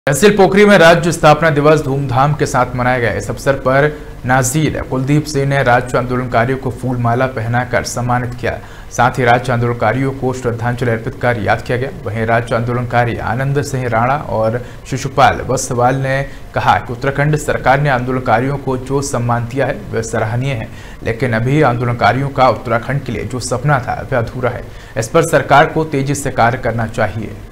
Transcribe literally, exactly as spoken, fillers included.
तहसील पोखरी में राज्य स्थापना दिवस धूमधाम के साथ मनाया गया। इस अवसर पर नाजीर कुलदीप सिंह ने राज्य आंदोलनकारियों को फूल माला पहनाकर सम्मानित किया। साथ ही राज्य आंदोलनकारियों को श्रद्धांजलि अर्पित कर याद किया गया। वहीं राज्य आंदोलनकारी आनंद सिंह राणा और शिशुपाल वत्सवाल ने कहा कि उत्तराखंड सरकार ने आंदोलनकारियों को जो सम्मान दिया है वह सराहनीय है, लेकिन अभी आंदोलनकारियों का उत्तराखंड के लिए जो सपना था वह अधूरा है। इस पर सरकार को तेजी से कार्य करना चाहिए।